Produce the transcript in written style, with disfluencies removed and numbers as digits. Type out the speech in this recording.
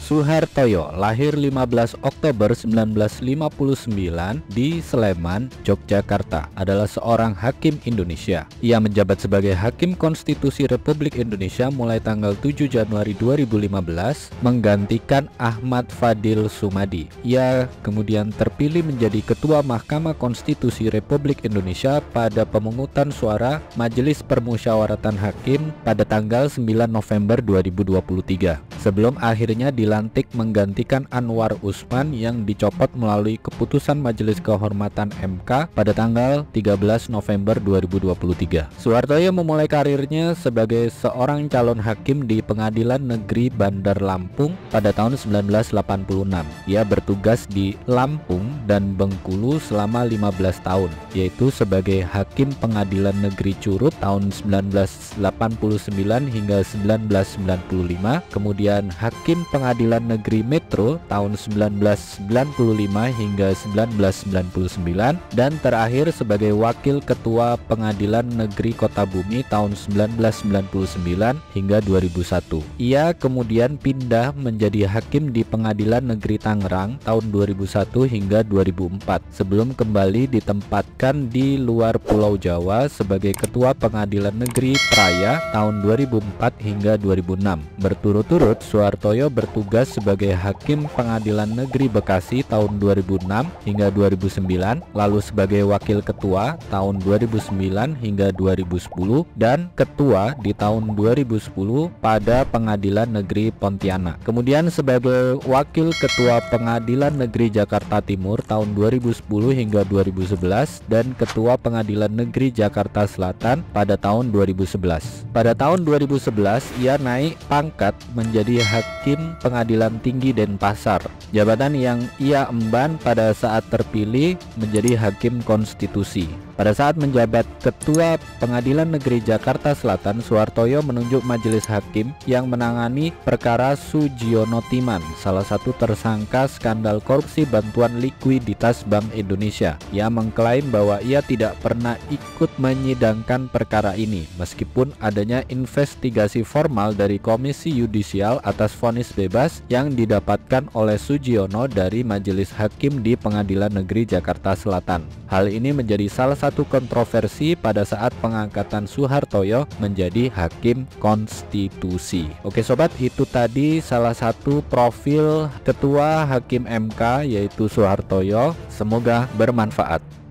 Suhartoyo lahir 15 Oktober 1959 di Sleman, Yogyakarta, adalah seorang hakim Indonesia. Ia menjabat sebagai Hakim Konstitusi Republik Indonesia mulai tanggal 7 Januari 2015 menggantikan Ahmad Fadil Sumadi. Ia kemudian terpilih menjadi Ketua Mahkamah Konstitusi Republik Indonesia pada pemungutan suara Majelis Permusyawaratan Hakim pada tanggal 9 November 2023. Sebelum akhirnya dilantik menggantikan Anwar Usman yang dicopot melalui keputusan Majelis Kehormatan MK pada tanggal 13 November 2023. Suhartoyo memulai karirnya sebagai seorang calon hakim di Pengadilan Negeri Bandar Lampung pada tahun 1986. Ia bertugas di Lampung dan Bengkulu selama 15 tahun, yaitu sebagai Hakim Pengadilan Negeri Curut tahun 1989 hingga 1995, kemudian Hakim Pengadilan Negeri Metro tahun 1995 hingga 1999, dan terakhir sebagai Wakil Ketua Pengadilan Negeri Kota Bumi tahun 1999 hingga 2001. Ia kemudian pindah menjadi hakim di Pengadilan Negeri Tangerang tahun 2001 hingga 2004, sebelum kembali ditempatkan di luar Pulau Jawa sebagai Ketua Pengadilan Negeri Praya tahun 2004 hingga 2006. Berturut-turut Suhartoyo bertugas sebagai Hakim Pengadilan Negeri Bekasi tahun 2006 hingga 2009, lalu sebagai Wakil Ketua tahun 2009 hingga 2010, dan Ketua di tahun 2010 pada Pengadilan Negeri Pontianak. Kemudian sebagai Wakil Ketua Pengadilan Negeri Jakarta Timur tahun 2010 hingga 2011, dan Ketua Pengadilan Negeri Jakarta Selatan pada tahun 2011. Pada tahun 2011 ia naik pangkat menjadi Hakim Pengadilan Tinggi Denpasar, jabatan yang ia emban pada saat terpilih menjadi Hakim Konstitusi. Pada saat menjabat Ketua Pengadilan Negeri Jakarta Selatan, Suhartoyo menunjuk majelis hakim yang menangani perkara Sugiono Timan, salah satu tersangka skandal korupsi bantuan likuiditas Bank Indonesia. Ia mengklaim bahwa ia tidak pernah ikut menyidangkan perkara ini, meskipun adanya investigasi formal dari Komisi Yudisial atas vonis bebas yang didapatkan oleh Sugiono dari majelis hakim di Pengadilan Negeri Jakarta Selatan. Hal ini menjadi salah satu kontroversi pada saat pengangkatan Suhartoyo menjadi Hakim Konstitusi. Oke sobat, itu tadi salah satu profil Ketua Hakim MK yaitu Suhartoyo. Semoga bermanfaat.